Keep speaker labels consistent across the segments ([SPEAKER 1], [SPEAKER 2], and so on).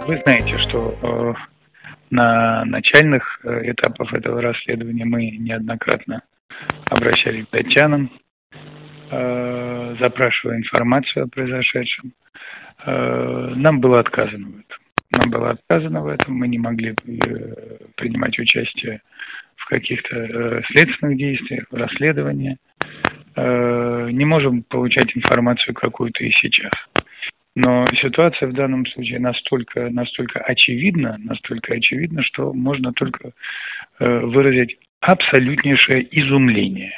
[SPEAKER 1] Вы знаете, что на начальных этапах этого расследования мы неоднократно обращались к датчанам, запрашивая информацию о произошедшем. Нам было отказано в этом. Мы не могли принимать участие в каких-то следственных действиях, в расследовании. Не можем получать информацию какую-то и сейчас. Но ситуация в данном случае настолько очевидна, что можно только выразить абсолютнейшее изумление.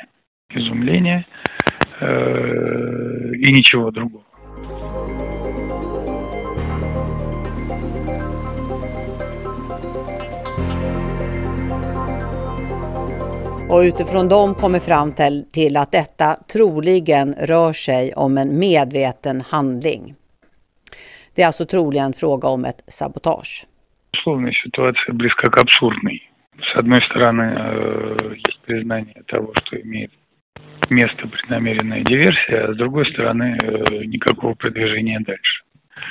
[SPEAKER 1] И ничего другого.
[SPEAKER 2] Och utifrån dem kommer fram till att detta troligen rör sig om en medveten handling. Det är alltså troligen fråga om ett sabotage.
[SPEAKER 1] Условная ситуация близка к абсурдной. С одной стороны, есть признание того, что имеет место преднамеренная диверсия, а с другой стороны, никакого продвижения дальше.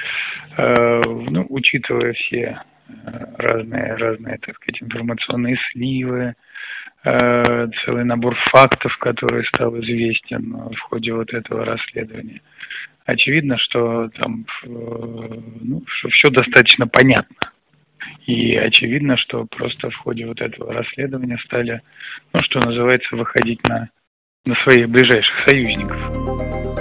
[SPEAKER 1] Учитывая все разные, так сказать, информационные сливы, целый набор фактов, который стал известен в ходе вот этого расследования, очевидно, что там что все достаточно понятно. И очевидно, что просто в ходе вот этого расследования стали, что называется, выходить на своих ближайших союзников.